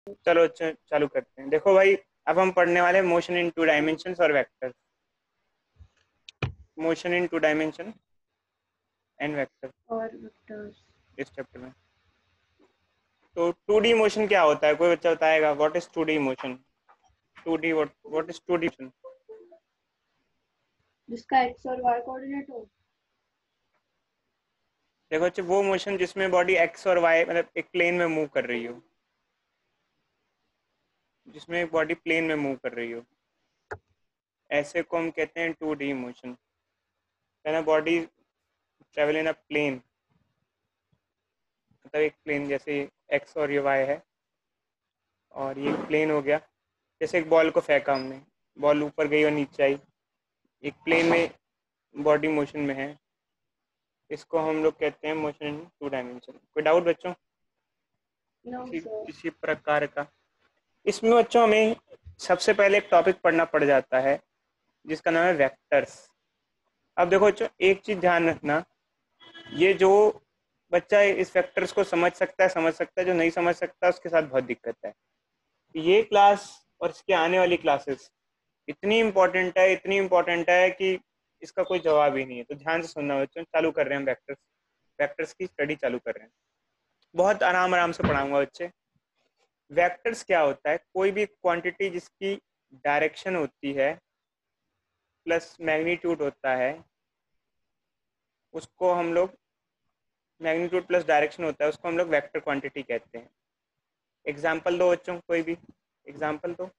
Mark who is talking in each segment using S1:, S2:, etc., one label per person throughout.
S1: चलो चालू करते हैं। देखो भाई, अब हम पढ़ने वाले हैं मोशन इन टू डायमेंशन और vector. Motion in two dimension and vector
S2: और वेक्टर्स।
S1: इस चैप्टर में। तो 2D मोशन क्या होता है, कोई बच्चा बताएगा? What is 2D motion? 2D, what is 2D motion?
S2: जिसका एक्स और वाई कोऑर्डिनेट हो।
S1: देखो बच्चे, वो मोशन जिसमें बॉडी एक्स और वाई मतलब एक प्लेन में मूव कर रही हो, जिसमें बॉडी प्लेन में मूव कर रही हो, ऐसे को हम कहते हैं 2D मोशन। है body travel in a plane, मतलब एक प्लेन जैसे एक्स और ये वाई है, और ये प्लेन हो गया। जैसे एक बॉल को फेंका हमने, बॉल ऊपर गई और नीचे आई, एक प्लेन में बॉडी मोशन में है, इसको हम लोग कहते हैं मोशन इन 2 डायमेंशन। कोई डाउट बच्चों?
S2: नो
S1: इसी
S2: सर।
S1: इसी प्रकार का इसमें बच्चों हमें सबसे पहले एक टॉपिक पढ़ना पड़ जाता है जिसका नाम है वेक्टर्स। अब देखो बच्चों, एक चीज ध्यान रखना, ये जो बच्चा इस वेक्टर्स को समझ सकता है, जो नहीं समझ सकता उसके साथ बहुत दिक्कत है। ये क्लास और इसके आने वाली क्लासेस इतनी इंपॉर्टेंट है, इतनी इंपॉर्टेंट है कि इसका कोई जवाब ही नहीं है। तो ध्यान से सुनना बच्चों, चालू कर रहे हैं हम वेक्टर्स, वेक्टर्स की स्टडी चालू कर रहे हैं। बहुत आराम आराम से पढ़ाऊंगा बच्चे। वेक्टर्स क्या होता है? कोई भी क्वांटिटी जिसकी डायरेक्शन होती है प्लस मैग्नीट्यूड होता है, उसको हम लोग, मैग्नीट्यूड प्लस डायरेक्शन होता है उसको हम लोग वेक्टर क्वांटिटी कहते हैं। एग्जाम्पल दो बच्चों, कोई भी एग्जाम्पल दो,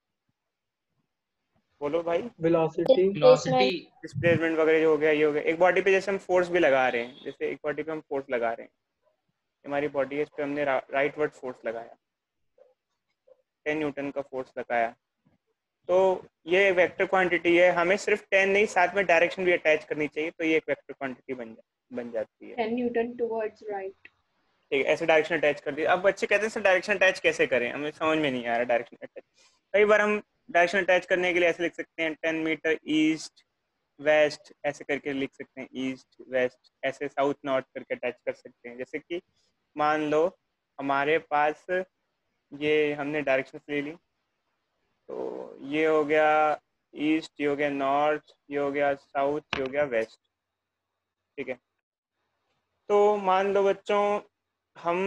S1: बोलो भाई।
S3: वेलोसिटी।
S4: वेलोसिटी।
S1: डिस्प्लेसमेंट वगैरह जो हो गया, ये हो गया। एक बॉडी पे जैसे हम फोर्स भी लगा रहे हैं, जैसे एक बॉडी पे हम फोर्स लगा रहे हैं, हमारी बॉडी है, इस पे हमने राइट वर्ड फोर्स लगाया, 10 न्यूटन का फोर्स लगाया, तो ये वेक्टर क्वांटिटी है। हमें सिर्फ 10 नहीं, साथ में डायरेक्शन भी अटैच करनी चाहिए, तो ये एक वेक्टर क्वांटिटी बन जाती है।
S2: 10 न्यूटन टुवर्ड्स राइट।
S1: ठीक है, ऐसे डायरेक्शन अटैच कर दिया। अब बच्चे कहते हैं सर डायरेक्शन अटैच कैसे करें, हमें समझ में नहीं आ रहा डायरेक्शन अटैच। कई बार हम डायरेक्शन अटैच करने के लिए ऐसे लिख सकते हैं, 10 मीटर ईस्ट वेस्ट, ऐसे करके लिख सकते हैं, ईस्ट वेस्ट, ऐसे साउथ नॉर्थ करके अटैच कर सकते हैं। जैसे कि मान लो हमारे पास ये हमने डायरेक्शन ले ली, तो ये हो गया ईस्ट, ये हो गया नॉर्थ, ये हो गया साउथ, ये हो गया वेस्ट। ठीक है, तो मान लो बच्चों हम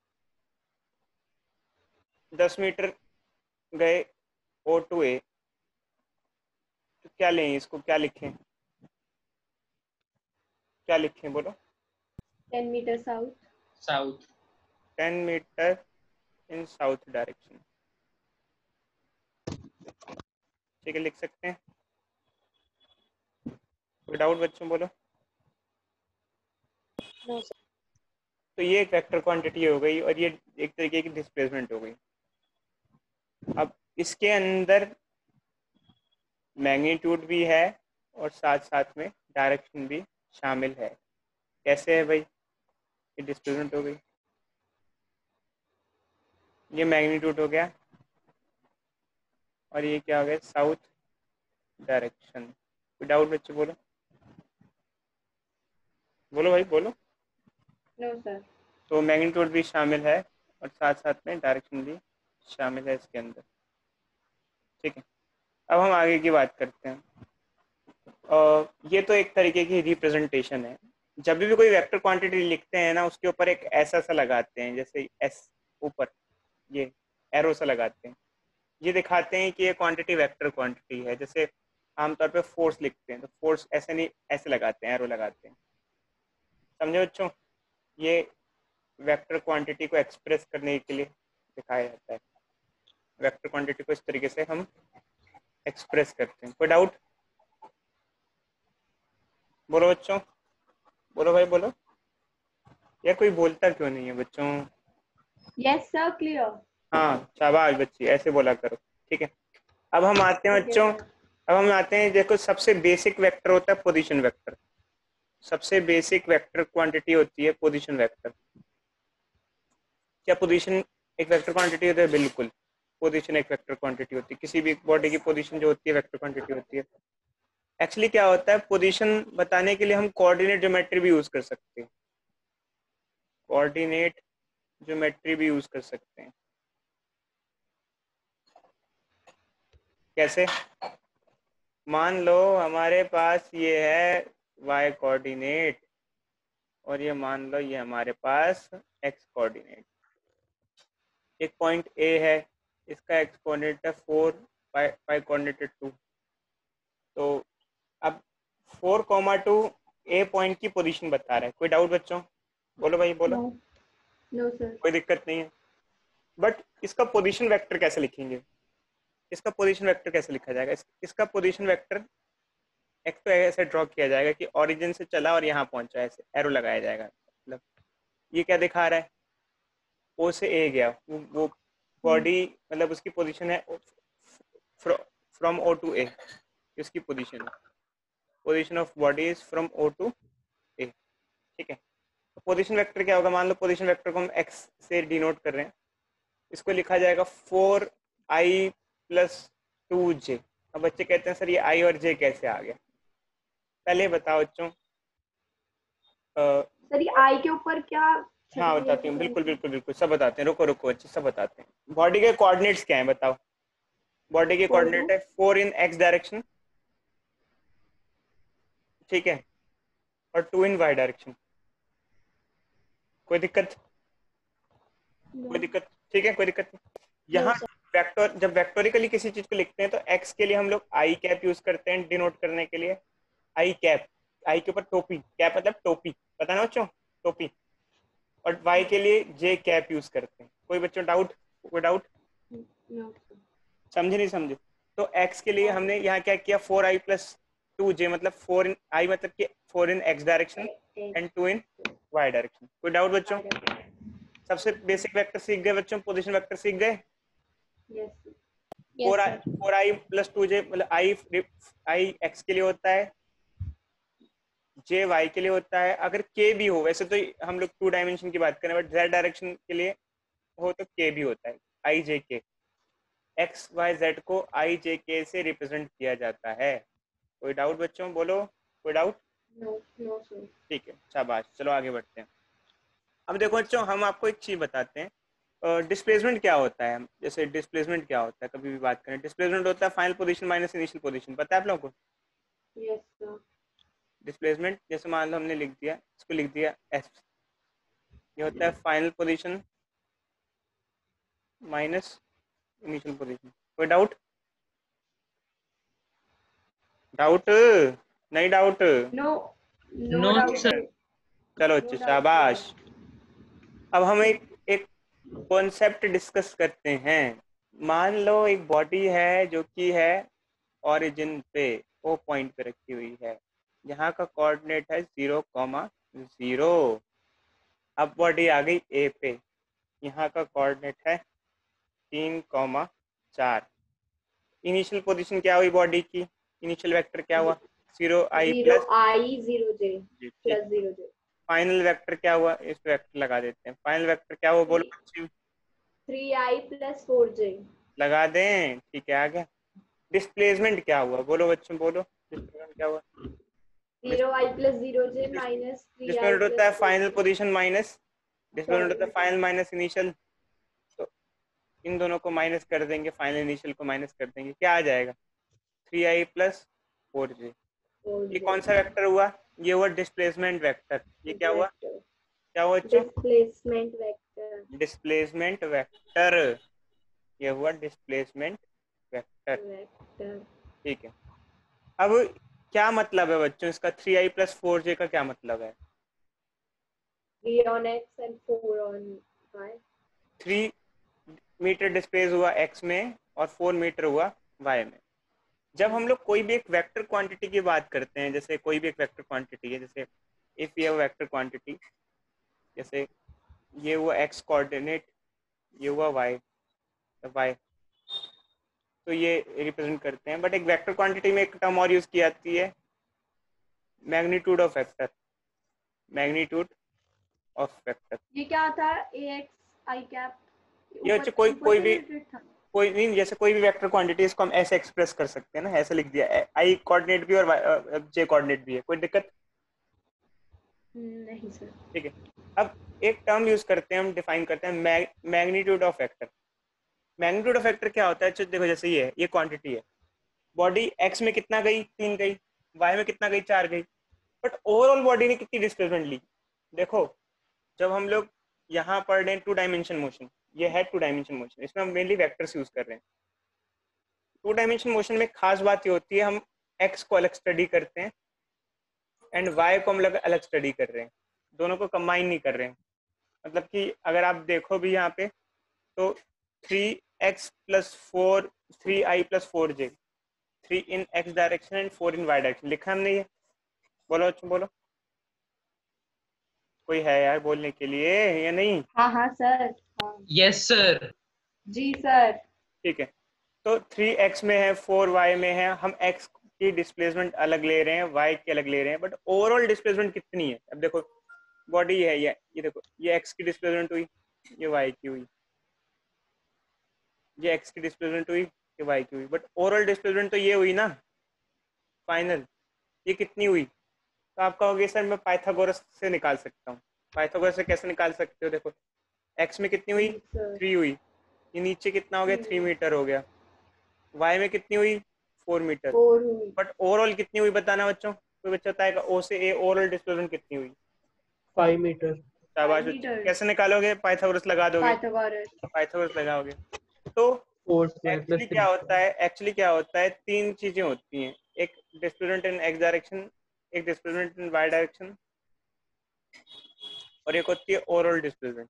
S1: 10 मीटर गए ओ टू ए, तो क्या लें, इसको क्या लिखें, क्या लिखें बोलो?
S2: 10 metre south.
S4: South.
S1: 10 metre in south direction. ठीक है, लिख सकते हैं। कोई डाउट बच्चों, बोलो।
S2: No sir.
S1: तो ये एक वेक्टर क्वांटिटी हो गई, और ये एक तरीके की डिस्प्लेसमेंट हो गई। अब इसके अंदर मैग्नीट्यूड भी है और साथ साथ में डायरेक्शन भी शामिल है। कैसे है भाई? ये डिस्प्लेसमेंट हो गई, ये मैग्नीट्यूड हो गया, और ये क्या हो गया? South direction. कोई डाउट बच्चे, बोलो बोलो भाई बोलो।
S2: No sir.
S1: तो मैग्नीट्यूड भी शामिल है और साथ साथ में डायरेक्शन भी शामिल है इसके अंदर। ठीक है, अब हम आगे की बात करते हैं। ये तो एक तरीके की रिप्रेजेंटेशन है। जब भी कोई वेक्टर क्वांटिटी लिखते हैं ना, उसके ऊपर एक ऐसा सा लगाते हैं, जैसे एस ऊपर ये एरो सा लगाते हैं, ये दिखाते हैं कि ये क्वांटिटी वेक्टर क्वांटिटी है। जैसे आमतौर पे फोर्स लिखते हैं, तो फोर्स ऐसे नहीं, ऐसे लगाते हैं, एरो लगाते हैं। समझे बच्चों? ये वेक्टर क्वांटिटी को एक्सप्रेस करने के लिए दिखाया जाता है। वेक्टर क्वांटिटी को इस तरीके से हम एक्सप्रेस करते हैं। कोई डाउट? बोलो बच्चों, बोलो भाई बोलो। यार कोई बोलता क्यों नहीं है बच्चों?
S2: Yes sir, clear.
S1: हाँ शाबाश बच्ची, ऐसे बोला करो। ठीक है, अब हम आते हैं
S2: ठीक है
S1: बच्चों,
S2: सर।
S1: अब हम आते हैं, देखो सबसे बेसिक वेक्टर होता है पोजीशन वेक्टर। सबसे बेसिक वेक्टर क्वांटिटी होती है पोजीशन वेक्टर। क्या पोजीशन एक वेक्टर क्वांटिटी होती है? बिल्कुल, पोजीशन एक वेक्टर क्वांटिटी होती है। किसी भी बॉडी की पोजीशन जो होती है वेक्टर क्वांटिटी होती है। एक्चुअली क्या होता है, पोजीशन बताने के लिए हम कोऑर्डिनेट ज्योमेट्री भी यूज कर सकते हैं, कोऑर्डिनेट ज्योमेट्री भी यूज कर सकते हैं। कैसे? मान लो हमारे पास ये है y कोऑर्डिनेट और ये मान लो ये हमारे पास x कोऑर्डिनेट। एक पॉइंट A है, इसका x कोऑर्डिनेट है 4, y कोऑर्डिनेट है 2। तो अब 4,2 A पॉइंट की पोजीशन बता रहा है। कोई डाउट बच्चों? बोलो भाई बोलो।
S2: No. No, sir.
S1: कोई दिक्कत नहीं है। बट इसका पोजीशन वेक्टर कैसे लिखेंगे? इसका पोजीशन वेक्टर कैसे लिखा जाएगा? इसका पोजीशन वेक्टर एक तो ऐसे ड्रॉ किया जाएगा कि ओरिजिन से चला और यहाँ पहुंचा, ऐसे एरो लगाया जाएगा। मतलब ये क्या दिखा रहा है? ओ से ए गया, वो बॉडी मतलब उसकी पोजीशन है फ्रॉम ओ टू ए, इसकी पोजीशन है। Position of body is from O to A. ठीक है, तो पोजीशन वेक्टर क्या होगा? मान लो पोजीशन वेक्टर को हम एक्स से डिनोट कर रहे हैं, इसको लिखा जाएगा 4i + 2j। अब बच्चे कहते हैं सर ये i और j कैसे आ गया? पहले बताओ बच्चों।
S2: सर ये आई के ऊपर क्या
S1: हाँ बताती हूँ, बिल्कुल बिल्कुल बिल्कुल सब बताते हैं। रुको रुको अच्छे सब बताते हैं। बॉडी के कोऑर्डिनेट्स क्या है बताओ? बॉडी के कोऑर्डिनेट है 4 इन x डायरेक्शन, ठीक है, और 2 इन y डायरेक्शन। कोई दिक्कत? कोई दिक्कत? ठीक है, कोई दिक्कत नहीं। यहाँ वेक्टर, जब वेक्टोरिकली किसी चीज को लिखते हैं तो x के लिए हम लोग आई कैप यूज करते हैं डिनोट करने के लिए। आई कैप, आई के ऊपर टोपी, कैप मतलब टोपी, पता ना बच्चों, टोपी। और y के लिए j कैप यूज करते हैं। कोई बच्चों डाउट? कोई डाउट?
S2: No.
S1: समझे नहीं समझे? तो x के लिए हमने यहाँ क्या किया? 4i + 2j, मतलब 4 इन i मतलब कि 4 in x direction and 2 in y direction. कोई डाउट बच्चों? सबसे बेसिक वेक्टर सीख गए बच्चों, पोजीशन वेक्टर सीख गए।
S2: Yes.
S1: 4i + 2j मतलब i x के लिए होता है, j y के लिए होता है। अगर k भी हो, वैसे तो हम लोग 2 डायमेंशन की बात करें, बट z डायरेक्शन के लिए हो तो k भी होता है, i j k। X Y Z को आई जे के से रिप्रेजेंट किया जाता है। कोई डाउट बच्चों? बोलो, कोई डाउट?
S2: No. No, sir.
S1: ठीक है, शाबाश। चलो आगे बढ़ते हैं। अब देखो बच्चों, हम आपको एक चीज बताते हैं, डिस्प्लेसमेंट क्या होता है। जैसे डिस्प्लेसमेंट क्या होता है, कभी भी बात करें, डिस्प्लेसमेंट होता है final position minus initial position. पता है आप लोगों को?
S2: Yes, sir.
S1: डिस्प्लेसमेंट जैसे मान लो हमने लिख दिया, इसको लिख दिया एस, ये होता है final position minus initial position. कोई डाउट? डाउट? नहीं doubt?
S2: No. No
S3: No,
S2: doubt,
S3: sir.
S2: sir.
S1: चलो
S2: No
S1: अच्छे,
S2: doubt,
S1: शाबाश।
S2: sir.
S1: अब हम एक कॉन्सेप्ट डिस्कस करते हैं। मान लो एक बॉडी है जो कि है ओरिजिन पे, ओ पॉइंट पे रखी हुई है, यहाँ का कोऑर्डिनेट है 0,0। अब बॉडी आ गई ए पे, यहाँ का कोऑर्डिनेट है 3,4। इनिशियल पोजीशन क्या हुई बॉडी की? इनिशियल वेक्टर क्या हुआ? 0i
S2: Zero
S1: plus,
S2: I, zero J,
S1: ठीक।
S2: plus zero J.
S1: Final vector क्या हुआ? इस पे वेक्टर लगा देते हैं। फाइनल वेक्टर क्या हुआ बोलो बच्चे?
S2: 3I plus 4J.
S1: लगा दें, ठीक है, आ गया। डिस्प्लेसमेंट क्या हुआ बोलो बच्चों, बोलो डिस्प्लेसमेंट क्या हुआ?
S2: 0I plus zero J minus 3I
S1: displacement होता है
S2: plus
S1: final
S2: 4J.
S1: Position minus, displacement होता है फाइनल माइनस इनिशियल। तो इन दोनों को माइनस कर देंगे, फाइनल इनिशियल को माइनस कर देंगे, क्या आ जाएगा? 3i + 4j। ये
S2: 4J.
S1: कौन सा वेक्टर हुआ? ये हुआ डिस्प्लेसमेंट वेक्टर। ये क्या हुआ?
S2: Vector.
S1: क्या हुआ बच्चों?
S2: Displacement vector.
S1: Displacement vector. ये हुआ डिस्प्लेसमेंट वेक्टर।
S2: Vector.
S1: ठीक है। अब क्या मतलब है बच्चों इसका? 3i + 4j का क्या मतलब है?
S2: 3 on X and 4 on Y.
S1: 3 metre displace हुआ x में और 4 मीटर हुआ y में। जब हम लोग कोई भी एक वेक्टर क्वांटिटी की बात करते हैं, जैसे कोई भी एक वेक्टर क्वांटिटी है, जैसे इफ ये वेक्टर क्वांटिटी, जैसे ये हुआ x कोऑर्डिनेट, ये हुआ y, तो ये रिप्रेजेंट करते हैं। बट एक वेक्टर क्वांटिटी में एक टर्म और यूज की जाती है, magnitude of vector. Magnitude of vector,
S2: ये क्या था? AX I cap.
S1: ये बच्चे कोई भी, कोई नहीं, जैसे कोई भी वेक्टर क्वांटिटी, इसको हम ऐसे एक्सप्रेस कर सकते हैं ना, ऐसे लिख दिया, आई कोऑर्डिनेट भी और जे कोऑर्डिनेट भी है। कोई दिक्कत?
S2: नहीं सर.
S1: ठीक है। अब एक टर्म यूज करते हैं, हम डिफाइन करते हैं magnitude of vector. Magnitude of vector क्या होता है? देखो जैसे ये क्वांटिटी है, बॉडी एक्स में कितना गई, 3 गई, वाई में कितना गई, 4 गई, बट ओवरऑल बॉडी ने कितनी डिस्प्लेसमेंट ली। देखो जब हम लोग यहाँ पढ़ रहे हैं 2 डायमेंशन मोशन, ये है 2 डायमेंशन मोशन, इसमें हम मेनली वेक्टर्स यूज कर रहे हैं। 2 डायमेंशन मोशन में खास बात ये होती है हम एक्स को अलग स्टडी करते हैं एंड वाई को हम लोग अलग स्टडी कर रहे हैं, दोनों को कंबाइन नहीं कर रहे हैं। मतलब कि अगर आप देखो भी यहाँ पे तो 3x + 4 3i + 4j, 3 in x direction and 4 in y direction लिखा हमने ये। बोलो अच्छा बोलो, कोई है यार बोलने के लिए या नहीं?
S2: हाँ हाँ सर। हाँ
S3: यस सर।
S2: जी सर।
S1: ठीक है, तो 3x में है 4y में है, हम x की डिस्प्लेसमेंट अलग ले रहे हैं, y की अलग ले रहे हैं, बट ओवरऑल डिस्प्लेसमेंट कितनी है? अब देखो बॉडी है ये देखो, ये x की डिस्प्लेसमेंट हुई, ये y की हुई, ये x की डिस्प्लेसमेंट हुई, ये y की हुई, बट ओवरऑल डिस्प्लेसमेंट तो ये हुई ना फाइनल, ये कितनी हुई? तो आप कहोगे सर मैं पाइथागोरस से निकाल सकता हूँ। पाइथागोरस से कैसे निकाल सकते हो? देखो x में कितनी हुई, 3 हुई, ये नीचे कितना हो गया, 3 मीटर हो गया, y में कितनी हुई, 4 मीटर,
S2: 4 हुई।
S1: बट ओवरऑल कितनी हुई बताना बच्चों, कोई बच्चा बताएगा ओ से ए ओवरऑल डिस्प्लेसमेंट कितनी हुई?
S3: 5 मीटर।
S1: शाबाश
S2: 5
S1: बच्चों,
S2: मीटर।
S1: कैसे निकालोगे? पाइथागोरस लगा दोगे,
S2: पाइथागोरस।
S1: पाइथागोरस लगाओगे। तो
S3: 4² +
S1: एक्चुअली क्या
S3: 3²।
S1: होता है, एक्चुअली क्या होता है, 3 चीजें होती हैं, एक डिस्प्लेसमेंट इन एक्स डायरेक्शन, एक डिस्प्लेसमेंट इन वाई डायरेक्शन, और एक होती है ओवरऑल डिस्प्लेसमेंट।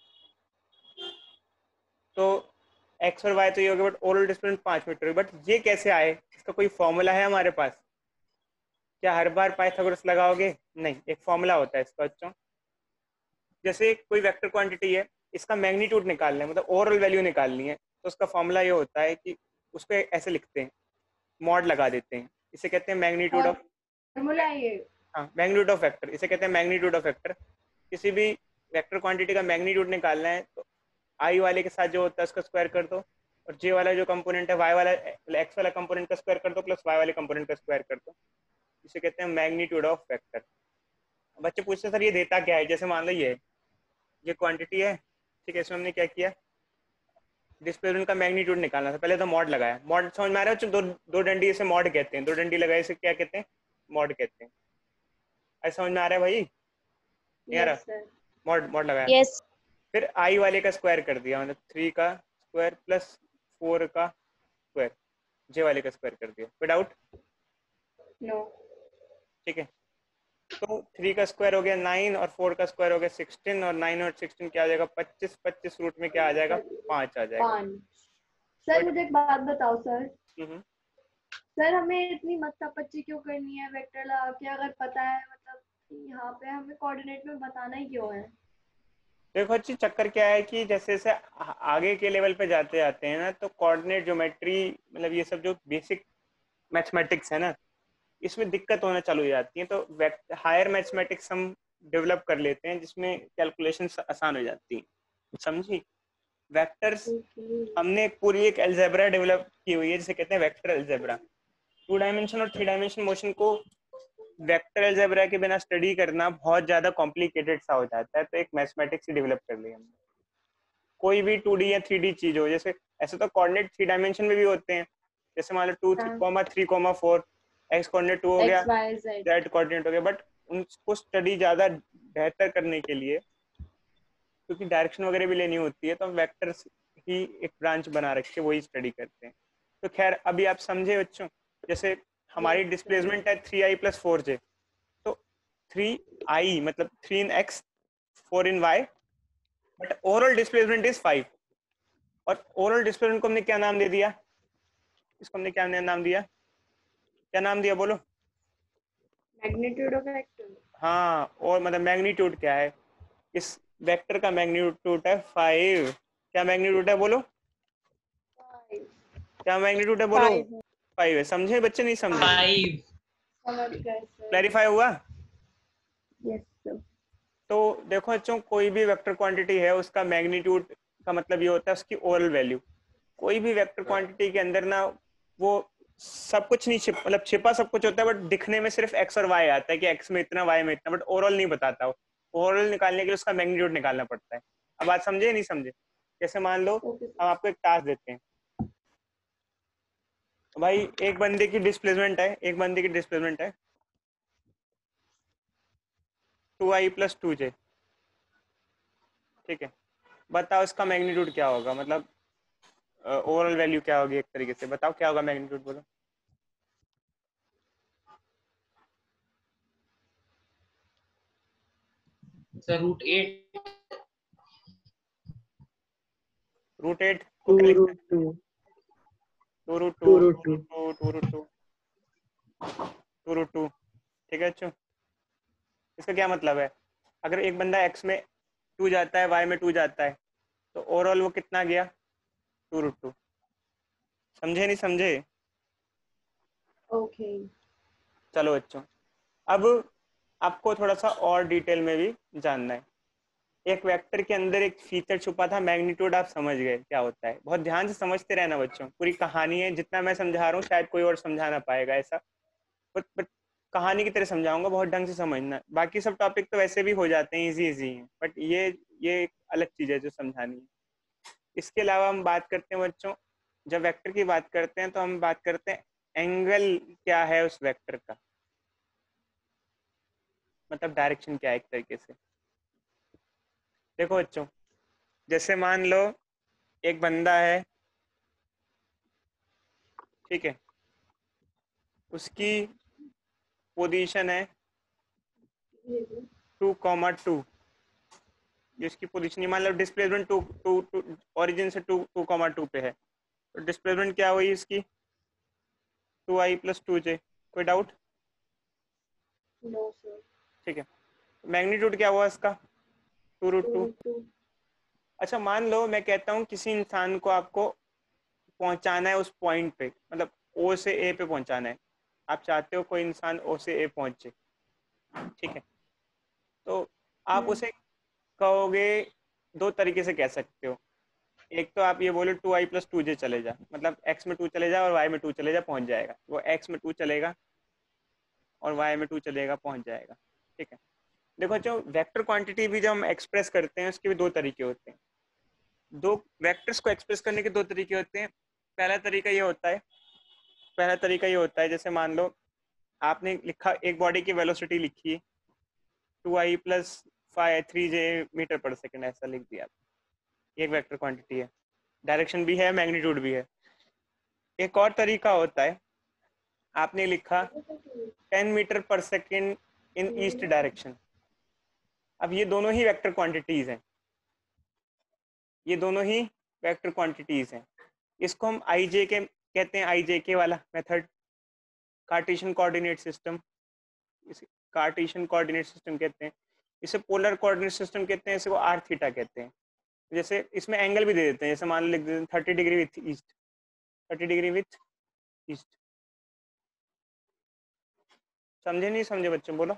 S1: तो एक्स और वाई तो ये हो गया, but overall displacement 5 metre, but ये कैसे आए, इसका कोई फॉर्मूला है हमारे पास? क्या हर बार पाइथागोरस लगाओगे? नहीं, एक फॉर्मूला होता है इसका बच्चों। जैसे कोई वेक्टर क्वांटिटी है, इसका मैग्नीट्यूड निकालना है, मतलब ओवरऑल वैल्यू निकालनी है, तो उसका फॉर्मूला ये होता है कि उसको ऐसे लिखते हैं, मॉड लगा देते हैं, इसे कहते हैं मैग्नीट्यूड ऑफ,
S2: फॉर्मूला है ये।
S1: हाँ मैग्नीट्यूड ऑफ वेक्टर, इसे कहते हैं मैग्नीट्यूड ऑफ वेक्टर। किसी भी वेक्टर क्वांटिटी का मैग्नीट्यूड निकालना है तो आई वाले के साथ जो होता है उसका स्क्वायर कर दो, और जे वाला जो कंपोनेंट है वाई वाला, एक्स वाला कंपोनेंट का स्क्वायर कर दो, प्लस वाई वाले कंपोनेंट का स्क्वायर कर दो, इसे कहते हैं मैग्नीट्यूड ऑफ वेक्टर। बच्चे पूछते हैं सर ये देता क्या है? जैसे मान लो ये क्वांटिटी है, ठीक है, इसमें हमने क्या किया, डिस्प्लेसमेंट का मैग्नीट्यूड निकालना था, पहले तो मॉड लगाया। मॉड समझ में आ रहा है? दो डंडी से मॉड कहते हैं, 2 डंडी लगाए इसे क्या कहते हैं? मॉड कहते हैं। ऐसा समझ में आ रहा है भाई? नहीं आ रहा?
S2: Yes sir.
S1: मॉड मॉड लगाया।
S4: यस।
S1: फिर आई वाले का स्क्वायर कर दिया, मतलब 3 का स्क्वायर प्लस 4 का स्क्वायर, जे वाले का स्क्वायर कर दिया, विदाउट,
S2: नो।
S1: ठीक है। तो 3 का स्क्वायर हो गया 9, और 4 का स्क्वायर हो गया 16, और 9 और 16 क्या आ जाएगा? 25, 25 रूट में क्या आ जाएगा? 5 आ जाएगा।
S2: 5। सर मुझे एक बात बताओ सर। सर हमें इतनी मत्थापच्ची क्यों करनी है वेक्टर लगा के, अगर पता है मतलब यहाँ पे हमें कोऑर्डिनेट में बताना ही क्यों है?
S1: देखो अच्छी चक्कर क्या है कि जैसे जैसे आगे के लेवल पे जाते जाते हैं ना, तो कोऑर्डिनेट ज्योमेट्री, मतलब ये सब जो बेसिक मैथमेटिक्स है ना, इसमें दिक्कत होना चालू हो जाती है। तो हायर मैथमेटिक्स हम डेवलप कर लेते हैं जिसमें कैलकुलेशन आसान हो जाती है, समझी? वेक्टर्स हमने पूरी एक अलजेब्रा डेवलप की हुई है जिसे कहते हैं वेक्टर अलजेब्रा। 2 डायमेंशन और 3 डायमेंशन मोशन को वेक्टर अलजेब्रा के बिना स्टडी करना बहुत ज्यादा कॉम्प्लिकेटेड सा हो जाता है, तो एक मैथमेटिक्स ही डेवलप कर लिया हमने। कोई भी 2D या 3D चीज हो, जैसे ऐसे तो कोऑर्डिनेट 3 डायमेंशन में भी होते हैं, जैसे मान लो 2, 3, 4, एक्स कोऑर्डिनेट 2 हो गया,
S2: x Y z.
S1: Z coordinate हो गया, बट उनको स्टडी ज्यादा बेहतर करने के लिए, क्योंकि डायरेक्शन वगैरह भी लेनी होती है, तो हम वेक्टर्स ही एक ब्रांच बना रखे वही स्टडी करते हैं। तो खैर अभी आप समझे बच्चों, जैसे हमारी डिस्प्लेसमेंट है 3i + 4j, तो 3i मतलब 3 in x, 4 in y, but overall displacement is 5, और ओवरऑल डिस्प्लेसमेंट को हमने क्या नाम दे दिया? इसको हमने क्या नाम दिया? क्या नाम दिया बोलो?
S2: Magnitude of vector.
S1: हाँ, और मतलब मैग्नीट्यूड क्या है? इस वेक्टर का मैग्नीट्यूड है 5। क्या मैग्नीट्यूड है बोलो? क्या मैग्नीट्यूड है बोलो? 5 है। समझे बच्चे? नहीं समझे?
S3: 5।
S2: समझ गए सर।
S1: क्लैरिफाई हुआ?
S2: Yes sir.
S1: तो देखो बच्चों, कोई भी वेक्टर क्वांटिटी है उसका मैग्नीट्यूड का मतलब ये होता है उसकी ओवरऑल वैल्यू। कोई भी वेक्टर क्वांटिटी के अंदर ना वो सब कुछ नहीं मतलब छिपा सब कुछ होता है, बट दिखने में सिर्फ एक्स और वाई आता है कि एक्स में इतना, वाई में इतना, बट ओवरऑल नहीं बताता। ओवरऑल निकालने के लिए उसका मैग्नीट्यूड निकालना पड़ता है। अब बात समझे नहीं समझे? जैसे मान लो हम आपको एक टास्क देते हैं, भाई एक बंदे की डिस्प्लेसमेंट है, एक बंदे की डिस्प्लेसमेंट है 2i+2j, ठीक है। बताओ इसका मैग्नीट्यूड क्या होगा, मतलब ओवरऑल वैल्यू क्या होगी, एक तरीके से बताओ क्या होगा मैग्नीट्यूड, बोलो।
S3: सर √8।
S1: √8 को
S3: टू
S1: क्या लिखते
S3: रूट
S1: हैं?
S3: टू
S1: 2√2,
S3: टू रूट टू
S1: 2√2, 2√2, ठीक है अच्छा। इसका क्या मतलब है, अगर एक बंदा x में 2 जाता है, y में 2 जाता है, तो ओवरऑल वो कितना गया, 2√2। समझे नहीं समझे?
S2: ओके।
S1: चलो बच्चों, अब आपको थोड़ा सा और डिटेल में भी जानना है। एक वेक्टर के अंदर एक फीचर छुपा था, मैग्नीट्यूड, आप समझ गए क्या होता है। बहुत ध्यान से समझते रहना बच्चों, पूरी कहानी है, जितना मैं समझा रहा हूँ शायद कोई और समझा ना पाएगा ऐसा, बट कहानी की तरह समझाऊंगा, बहुत ढंग से समझना। बाकी सब टॉपिक तो वैसे भी हो जाते हैं, इजी इजी हैं, बट ये एक अलग चीज़ है जो समझानी है। इसके अलावा हम बात करते हैं बच्चों, जब वेक्टर की बात करते हैं तो हम बात करते हैं एंगल क्या है उस वेक्टर का, मतलब डायरेक्शन क्या है एक तरीके से। देखो बच्चों, जैसे मान लो एक बंदा है, ठीक है, उसकी पोजीशन है 2,2, जिसकी पोजीशन ये मान लो displacement two two two origin से 2,2 पे है, तो डिस्प्लेसमेंट क्या हुई इसकी, 2i+2j। कोई डाउट?
S2: No sir.
S1: ठीक है। मैग्नीट्यूड क्या हुआ इसका, 2√2।
S2: 2√2।
S1: अच्छा मान लो मैं कहता हूँ किसी इंसान को आपको पहुंचाना है उस पॉइंट पे, मतलब ओ से ए पे पहुंचाना है, आप चाहते हो कोई इंसान ओ से ए पहुंचे, ठीक है, तो आप उसे कहोगे, दो तरीके से कह सकते हो। एक तो आप ये बोलो 2i+2j चले जा, मतलब x में 2 चले जा और y में 2 चले जा, पहुंच जाएगा वो, x में 2 चलेगा और y में 2 चलेगा, पहुंच जाएगा, ठीक है। देखो जो वेक्टर क्वांटिटी भी जब हम एक्सप्रेस करते हैं उसके भी दो तरीके होते हैं, दो वेक्टर्स को एक्सप्रेस करने के दो तरीके होते हैं। पहला तरीका ये होता है, पहला तरीका ये होता है, जैसे मान लो आपने लिखा, एक बॉडी की वेलोसिटी लिखी 2i+5 3j मीटर/सेकंड, ऐसा लिख दिया, एक वेक्टर क्वांटिटी है, डायरेक्शन भी है, मैग्नीट्यूड भी है। एक और तरीका होता है, आपने लिखा 10 मीटर/सेकंड इन ईस्ट डायरेक्शन। अब ये दोनों ही वेक्टर क्वांटिटीज हैं, ये दोनों ही वेक्टर क्वांटिटीज हैं। इसको हम आई जे के कहते हैं, आई जे के वाला मेथड, कार्टेशियन कोऑर्डिनेट सिस्टम, इसे कार्टेशियन कोऑर्डिनेट सिस्टम कहते हैं, इसे पोलर कोऑर्डिनेट सिस्टम कहते हैं, इसे को आर थीटा कहते हैं। जैसे इसमें एंगल भी दे देते हैं, जैसे मान लो लिख देते हैं 30 degree with east, 30 degree with east. समझे नहीं समझे बच्चों, बोलो,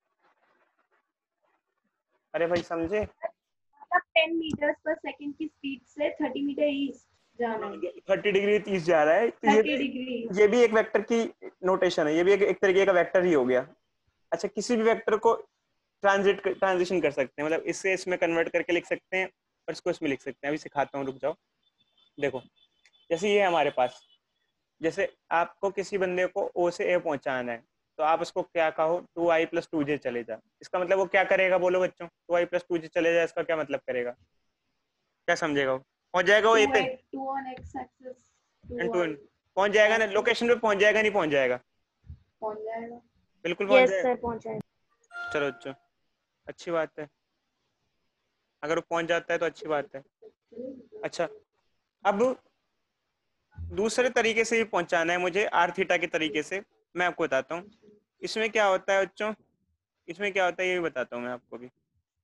S1: अरे भाई समझे?
S2: मतलब 10 मीटर/सेकंड की स्पीड से 30 मीटर ईस्ट जाना है।
S1: 30 डिग्री विथ ईस्ट जा रहा है, तो
S2: 30 डिग्री।
S1: ये भी एक वेक्टर की नोटेशन है, ये भी एक तरीके का वेक्टर ही हो गया। अच्छा, किसी भी वेक्टर को ट्रांजिशन कर सकते हैं, मतलब इससे इसमें कन्वर्ट करके लिख सकते हैं और इसको इसमें लिख सकते हैं। अभी सिखाता हूँ, रुक जाओ। देखो, जैसे ये है हमारे पास, जैसे आपको किसी बंदे को ओ से ए पहुंचाना है, तो आप उसको क्या कहो, 2i+2j चले जा। इसका मतलब वो क्या करेगा, बोलो बच्चों, 2i+2j चले जा, इसका क्या मतलब करेगा, क्या समझेगा वो? पहुंच जाएगा वो ए पे,
S2: 2 on x axis, 2
S1: and two
S2: on
S1: end पहुंच जाएगा ना,
S2: वाई।
S1: लोकेशन पे पहुंच जाएगा, नहीं पहुंच जाएगा?
S2: पहुंच जाएगा।
S1: बिल्कुल पहुंच
S2: यस
S1: जाएगा।
S2: सर, पहुंच जाएगा।
S1: चलो अच्छा, अच्छी बात है, अगर वो पहुंच जाता है तो अच्छी बात है। अच्छा, अब दूसरे तरीके से भी पहुंचाना है मुझे, आर थीटा के तरीके से, मैं आपको बताता हूँ। इसमें क्या होता है बच्चों, इसमें क्या होता है ये भी बताता हूँ मैं आपको भी,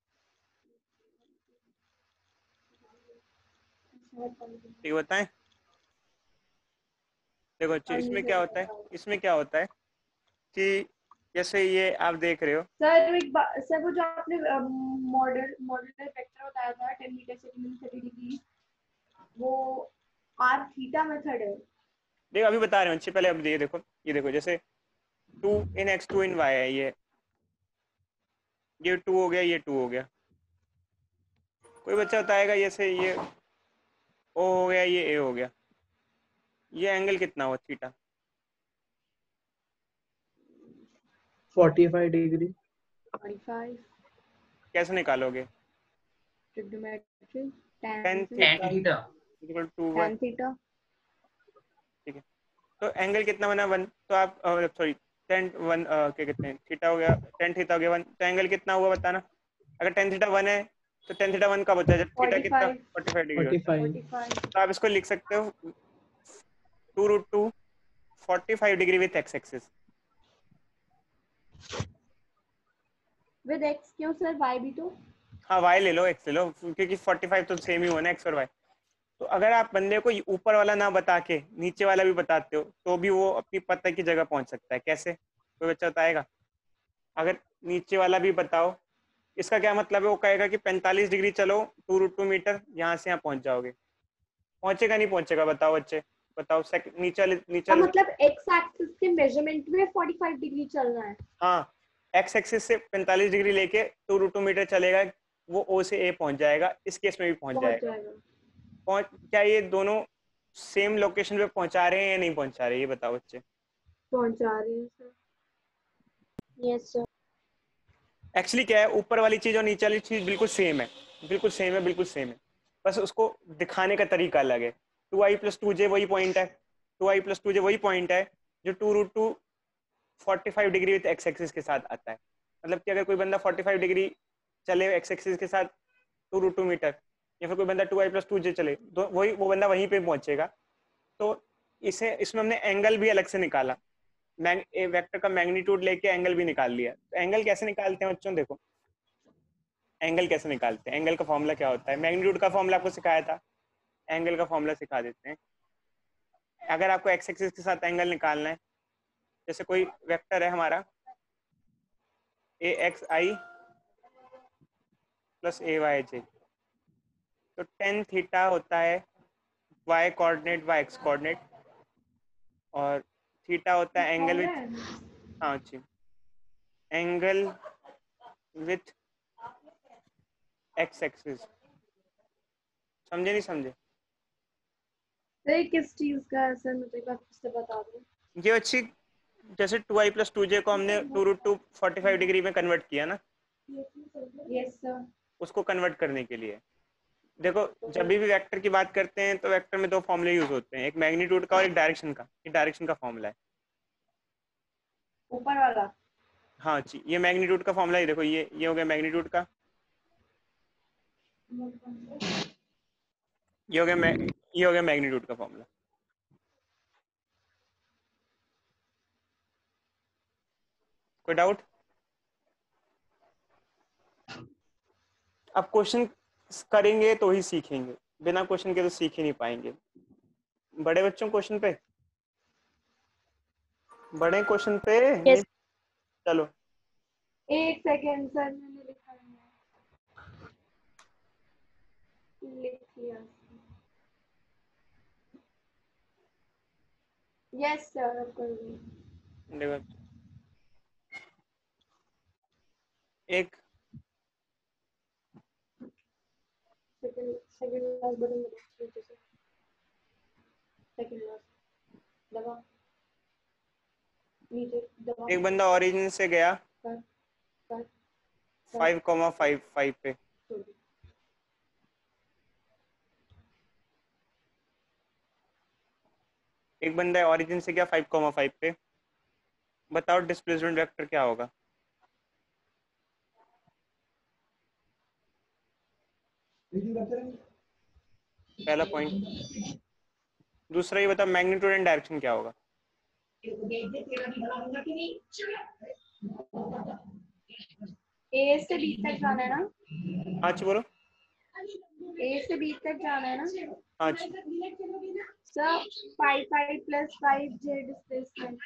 S1: ठीक बताएं। देखो बच्चों,
S2: हाँ जी
S1: इसमें क्या
S2: सर,
S1: होता है,
S2: बताओ।
S1: इसमें क्या होता है कि जैसे ये आप देख रहे हो,
S2: सर एक बात सर, वो जो आपने मॉडल वेक्टर बताया था 10 मीटर/सेकंड 30 डिग्री, वो आर थीटा मेथड है।
S1: देखो अभी बता रहे हो, अच्छे पहले अब ये देखो, ये देखो, जैसे 2 इन x 2 इन y है, ये 2 हो गया, ये 2 हो गया। कोई बच्चा बताएगा जैसे ये o हो गया, ये a हो गया, ये एंगल कितना हुआ थीटा?
S4: 45 डिग्री।
S2: 45
S1: कैसे निकालोगे?
S2: Trigonometry
S1: tan
S2: tan
S1: theta
S3: theta
S1: equal to
S2: tan theta.
S1: ठीक है, तो एंगल कितना बना 1, तो आप सॉरी tan 1 क्या कहते हैं, थीटा हो गया, tan थीटा हो गया 1, तो एंगल कितना हुआ बताना। अगर tan थीटा 1 है तो tan थीटा 1 कब होता है, जब थीटा कितना
S2: 45
S1: 45 डिग्री होता है।
S4: 45।
S1: तो आप इसको लिख सकते हो 2√2 45 degree with x axis.
S2: With x क्यों सर, y भी तो।
S1: हाँ y ले लो, x ले लो, क्योंकि 45 तो सेम ही होना x और y। तो अगर आप बंदे को ऊपर वाला ना बता के नीचे वाला भी बताते हो तो भी वो अपनी पता की जगह पहुंच सकता है। कैसे, कोई बच्चा बताएगा? अगर नीचे वाला भी बताओ, इसका क्या मतलब है, वो कहेगा कि 45 डिग्री चलो 2√2 मीटर यहाँ से यहाँ पहुंच जाओगे। पहुंचेगा नहीं पहुंचेगा, बताओ बच्चे, बताओ। नीचे वाले
S2: मतलब x एक्सिस के मेजरमेंट में 45 डिग्री चलना है।
S1: हाँ, एक्स एक्सिस से 45 डिग्री लेके 2√2 मीटर चलेगा, वो ओ से ए पहुंच जाएगा। इस केस में भी पहुंच जाएगा। क्या ये दोनों सेम लोकेशन पे पहुंचा रहे हैं या नहीं पहुंचा रहे, ये बताओ बच्चे।
S2: पहुंचा रहे हैं सर। Yes sir.
S1: एक्चुअली क्या है, ऊपर वाली चीज और नीचे वाली चीज बिल्कुल सेम है, बिल्कुल सेम है, बिल्कुल सेम है, बस उसको दिखाने का तरीका अलग है। 2i+2j वही पॉइंट है, 2i+2j वही पॉइंट है जो 2√2 45 डिग्री विथ एक्स एक्सिस के साथ आता है। मतलब कि अगर कोई बंदा 45 डिग्री चले एक्स एक्सिस के साथ 2√2 मीटर, या फिर कोई बंदा 2i+2j चले, तो वही वो बंदा वहीं पे पहुंचेगा। तो इसमें हमने एंगल भी अलग से निकाला, वेक्टर का मैग्नीट्यूड लेके एंगल भी निकाल लिया। तो एंगल कैसे निकालते हैं बच्चों, देखो एंगल कैसे निकालते हैं। एंगल का फॉर्मूला क्या होता है, मैग्नीट्यूड का फॉर्मूला आपको सिखाया था, एंगल का फॉर्मूला सिखा देते हैं। अगर आपको एक्स एक्सिस के साथ एंगल निकालना है, जैसे कोई वेक्टर है हमारा AXI प्लस AYJ, तो tan थीटा होता है y coordinate by x coordinate, और थीटा होता है एंगल विथ, हाँ जी, एंगल विथ x एक्सिस। समझे नहीं समझे?
S2: सर किस चीज का है सर, मुझे एक बार फिर से बता दो।
S1: ये अच्छी, जैसे 2i+2j को हमने 2√2 45 डिग्री में कन्वर्ट किया ना,
S2: यस सर।
S1: उसको कन्वर्ट करने के लिए देखो, जब भी वेक्टर की बात करते हैं तो वेक्टर में दो फॉर्मूले यूज होते हैं, एक मैग्नीट्यूड का और एक डायरेक्शन का। ये डायरेक्शन का फॉर्मूला है,
S2: ऊपर वाला।
S1: हाँ जी, ये मैग्नीट्यूड का फॉर्मूला है। देखो ये हो गया मैग्नीट्यूड का, ये हो गया मैग्नीट्यूड का फॉर्मूला। कोई डाउट? अब क्वेश्चन करेंगे तो ही सीखेंगे, बिना क्वेश्चन के तो सीख ही नहीं पाएंगे। बड़े बच्चों क्वेश्चन पे, बड़े क्वेश्चन पे
S2: yes.
S1: चलो
S2: एक सेकेंड सर, मैंने लिखा है, लिख लिया। यस सर, अब कर दी।
S1: देखो, एक
S2: सेकंड लास्ट बटन दबाओ, सेकंड लास्ट दबा, नीचे दबा।
S1: एक बंदा ओरिजिन से गया
S2: कर
S1: 5,5 पे, एक बंदा ओरिजिन से गया 5,5 पे, बताओ डिस्प्लेसमेंट वेक्टर क्या होगा? पहला पॉइंट। दूसरा ये बताओ मैग्नीट्यूड एंड डायरेक्शन क्या होगा?
S2: ए से बी तक जाना है ना?
S1: हाँ जी बोलो।
S2: ए से बी तक जाना है ना?
S1: हाँ जी।
S2: Sir 5 plus 5j displacement.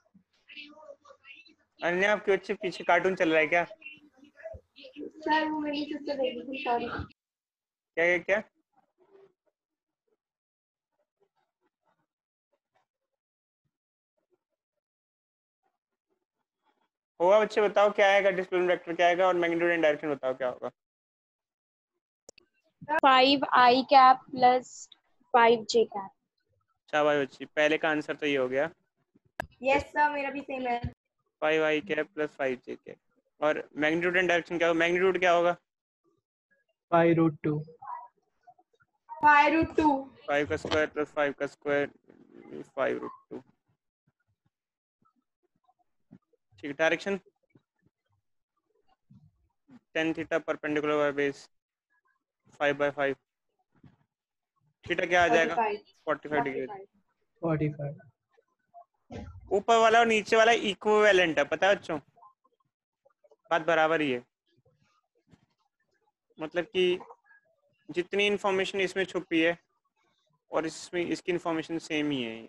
S1: अन्य आपके बच्चे पीछे कार्टून चल रहा है क्या?
S2: सर वो मेरी सिस्टर देख रही थी, सॉरी।
S1: क्या क्या क्या? होगा बच्चे, बताओ क्या आएगा, डिस्प्लेसमेंट वेक्टर क्या आएगा, और मैग्नीट्यूड एंड डायरेक्शन बताओ क्या होगा?
S2: 5i cap plus 5j cap.
S1: शाबाश बच्ची, पहले का आंसर तो ये हो गया।
S2: यस सर, मेरा भी सेम है।
S1: 5i cap plus 5j cap. और मैग्नीट्यूड एंड डायरेक्शन क्या होगा? मैग्नीट्यूड क्या होगा?
S4: 5√2।
S2: 5√2।
S1: 5 का स्क्वायर प्लस 5 का स्क्वायर 5√2। ठीक है, direction tan theta perpendicular by base 5/5। Theta क्या आ जाएगा? 45 डिग्री।
S4: 45।
S1: ऊपर वाला और नीचे वाला इक्विवेलेंट है, पता है बच्चों, बात बराबर ही है। मतलब कि जितनी इंफॉर्मेशन इसमें छुपी है और इसमें इसकी इंफॉर्मेशन सेम ही है।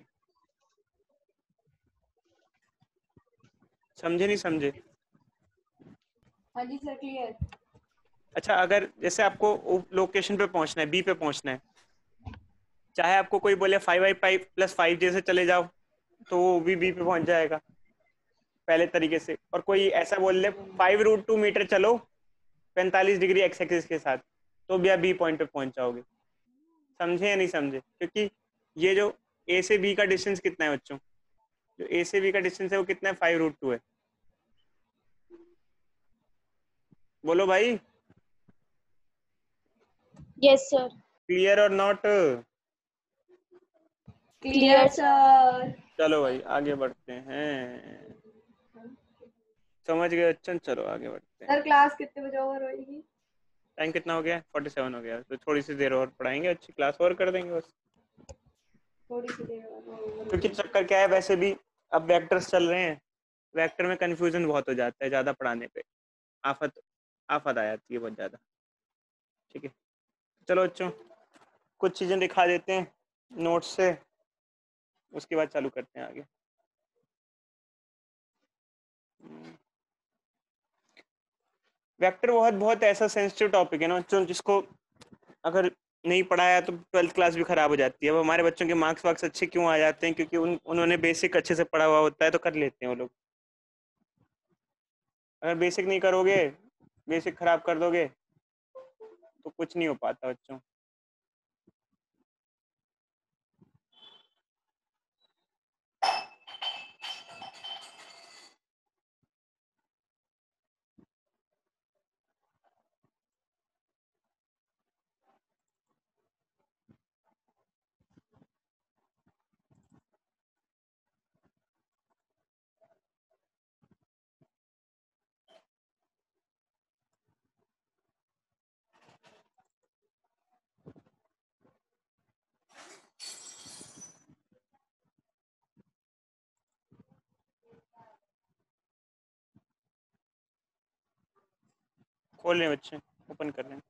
S1: समझे नहीं समझे?
S2: हाँ जी सर, क्लियर।
S1: अच्छा, अगर जैसे आपको लोकेशन पे पहुंचना है, बी पे पहुंचना है, चाहे आपको कोई बोले 5i प्लस 5j से चले जाओ तो वो भी बी पे पहुंच जाएगा पहले तरीके से। और कोई ऐसा बोल ले 5√2 मीटर चलो 45 डिग्री एक्स एक्सिस के साथ, तो भी आप बी पॉइंट पे पहुंच जाओगे। समझे या नहीं समझे? क्योंकि ये जो ए से बी का डिस्टेंस कितना है बच्चों, जो ए से बी का डिस्टेंस है वो कितना है? 5√2 है। बोलो भाई,
S5: यस सर।
S1: क्लियर और नॉट?
S2: Clear sir.
S1: चलो भाई आगे बढ़ते हैं। समझ गए बच्चों? चलो आगे बढ़ते हैं।
S2: सर क्लास कितने बजे ओवर होएगी?
S1: टाइम कितना हो गया? 47 हो गया। तो थोड़ी सी देर और पढ़ाएंगे, अच्छी क्लास और कर देंगे बस।
S2: थोड़ी सी देर और।
S1: क्योंकि चक्कर क्या है, वैसे भी अब वेक्टर्स चल रहे हैं, वेक्टर में कंफ्यूजन बहुत हो जाता है ज़्यादा पढ़ाने पे, आफत आफत आ जाती है बहुत ज़्यादा। ठीक है, चलो बच्चों कुछ चीज़ें दिखा देते हैं नोट्स से, उसके बाद चालू करते हैं आगे। वेक्टर बहुत बहुत ऐसा सेंसिटिव टॉपिक है ना बच्चों, जिसको अगर नहीं पढ़ाया तो 12th क्लास भी खराब हो जाती है। अब हमारे बच्चों के मार्क्स वार्क्स अच्छे क्यों आ जाते हैं? क्योंकि उन्होंने बेसिक अच्छे से पढ़ा हुआ होता है, तो कर लेते हैं वो लोग। अगर बेसिक नहीं करोगे, बेसिक खराब कर दोगे, तो कुछ नहीं हो पाता बच्चों। खोल लें बच्चे, ओपन कर लें।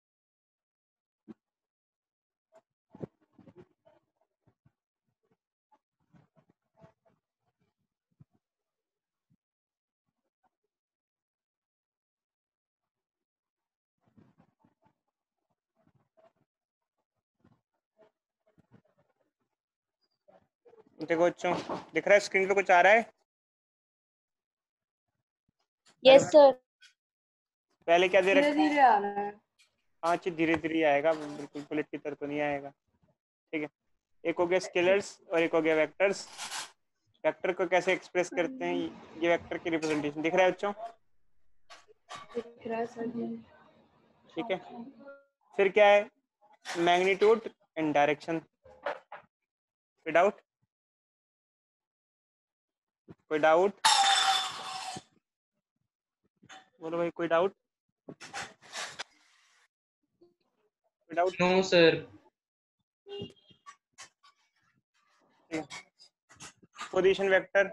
S1: देखो बच्चों, दिख रहा है स्क्रीन पे कुछ आ रहा है?
S5: Yes sir.
S1: पहले क्या दे
S2: धीरे
S1: रखा है?
S2: धीरे आ रहा है।
S1: हाँ चीज धीरे धीरे आएगा, बिल्कुल बुलेट की तरह तो नहीं आएगा। ठीक है, एक हो गया स्केलर्स और एक हो गया वेक्टर्स। वेक्टर को कैसे एक्सप्रेस करते हैं, ये वेक्टर की रिप्रेजेंटेशन दिख रहा है बच्चों?
S2: दिख रहा है सर जी।
S1: ठीक है, फिर क्या है? Magnitude and direction. कोई डाउट? कोई डाउट? बोलो भाई, कोई डाउट? कोई doubt?
S3: No sir.
S1: Position vector,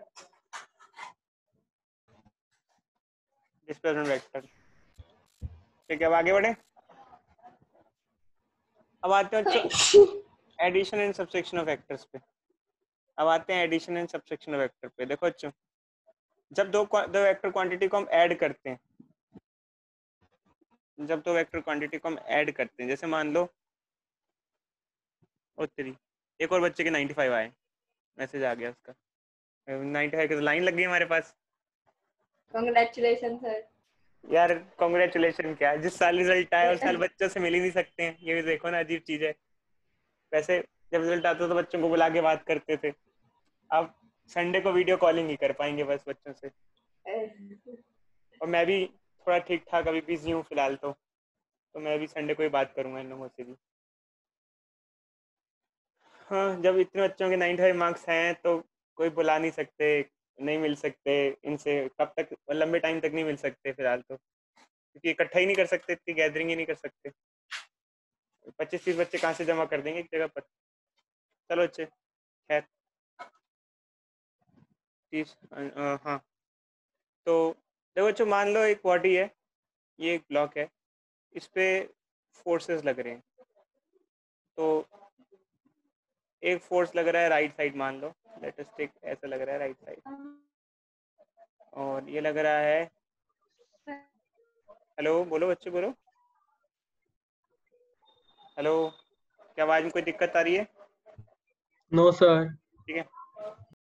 S1: displacement vector. ठीक है, अब आगे बढ़े। अब आते हैं addition and subtraction of vectors पे। अब आते हैं addition and subtraction of vector पे। देखो बच्चों, जब दो वेक्टर क्वांटिटी को हम ऐड करते हैं, जब दो वेक्टर क्वांटिटी को हम ऐड करते हैं, जैसे मान लो ओ तेरी, एक और बच्चे के 95 आए, मैसेज आ गया उसका 95 की लाइन लग गई हमारे पास।
S2: Congratulation sir.
S1: यार कॉन्ग्रेचुलेशन क्या, जिस साल रिजल्ट आया उस साल बच्चों से मिल ही नहीं सकते हैं, ये भी देखो ना, अजीब चीज है। वैसे जब रिजल्ट आता तो बच्चों को बुला के बात करते थे, अब संडे को वीडियो कॉलिंग ही कर पाएंगे बस बच्चों से। और मैं भी थोड़ा ठीक ठाक अभी बिजी हूँ फिलहाल, तो मैं भी संडे को ही बात करूंगा इन लोगों से भी। हाँ, जब इतने बच्चों के 95 मार्क्स हैं तो कोई बुला नहीं सकते, नहीं मिल सकते इनसे, कब तक, लंबे टाइम तक नहीं मिल सकते फिलहाल तो, क्योंकि इकट्ठा ही नहीं कर सकते, इतनी गैदरिंग ही नहीं कर सकते। 25-30 बच्चे कहाँ से जमा कर देंगे एक जगह पर। चलो अच्छे, खैर 30, हाँ। तो देखो बच्चों, मान लो एक बॉडी है, ये एक ब्लॉक है, इस पे फोर्सेस लग रहे हैं। तो एक फोर्स लग रहा है राइट साइड, मान लो लेट अस टेक, ऐसा लग रहा है राइट साइड, और ये लग रहा है, हेलो बोलो बच्चे बोलो, हेलो, क्या आवाज में कोई दिक्कत आ रही है?
S4: No, sir.
S1: ठीक है,